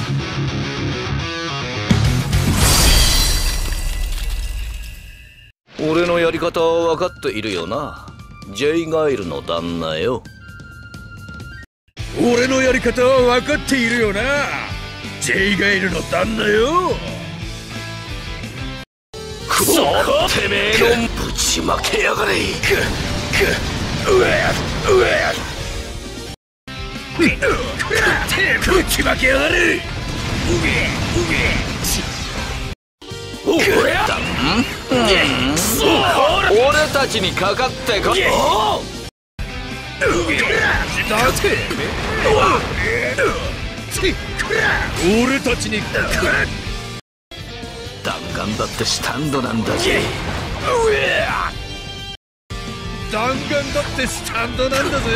俺のやり方は分かっているよな、ジェイガイルの旦那よ。 俺のやり方は分かっているよな、ジェイガイルの旦那よ。 くそ、てめえのぶちまけやがれ。 ぶちまけやがれ。 俺たちにかかってこい。 俺たちに弾丸だってスタンドなんだぜ。 弾丸だってスタンドなんだぜ。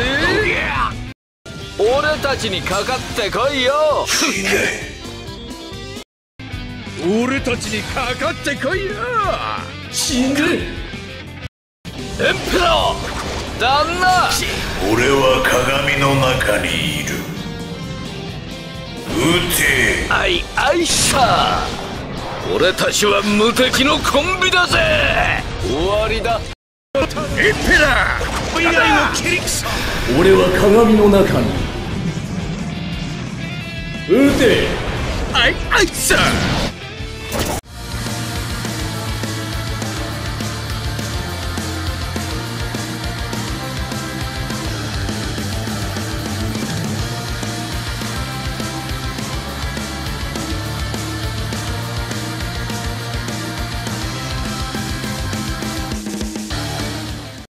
俺たちにかかってこいよ。 俺たちにかかってこいよ。 死んでエンペラー旦那。 俺は鏡の中にいる。撃て。 あいあいさ。俺たちは無敵のコンビだぜ。終わりだ。 エンペラー未来を切り裂く。 俺は鏡の中に。撃て。 あいさ。